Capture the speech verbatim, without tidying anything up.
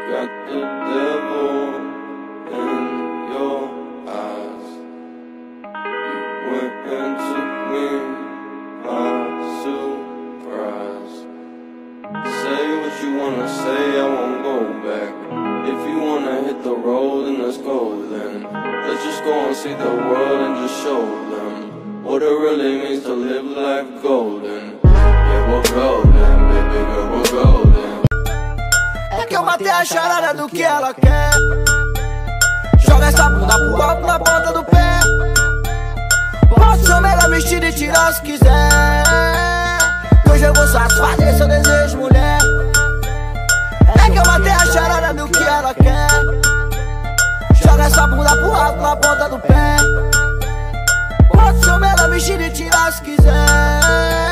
got the devil in your eyes. You went and took me by surprise. Say what you wanna say, I won't go back. If you wanna hit the road, then let's go then. Let's just go and see the world and just show them what it really means to live life golden. Yeah, we're golden, baby girl, we're golden. É que eu matei a charada do que ela quer. Joga essa bunda pro alto na ponta do pé. Pode ser o melhor vestido e tirar se quiser. Que hoje eu vou satisfazer seu desejo, mulher. É que eu matei a charada do que ela quer. Joga essa bunda pro alto na ponta do pé. Pode ser o melhor vestido e tirar se quiser.